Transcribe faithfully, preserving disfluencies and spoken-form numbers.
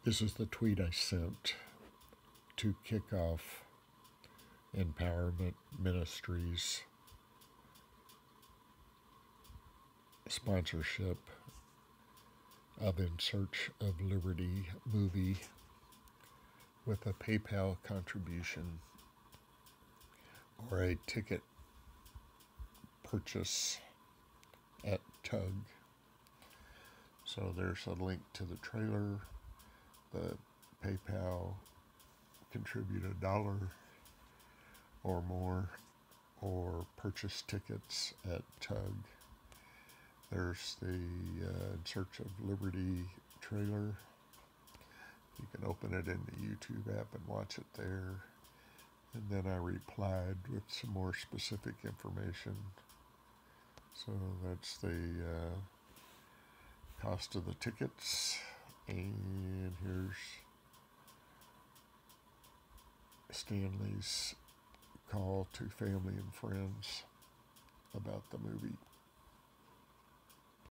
This is the tweet I sent to kick off Empowerment Ministries sponsorship of In Search of Liberty movie with a PayPal contribution or a ticket purchase at Tug. So there's a link to the trailer. The PayPal, contribute a dollar or more, or purchase tickets at Tug. There's the uh, In Search of Liberty trailer. You can open it in the YouTube app and watch it there. And then I replied with some more specific information. So that's the uh, cost of the tickets. And here's Stanley's call to family and friends about the movie.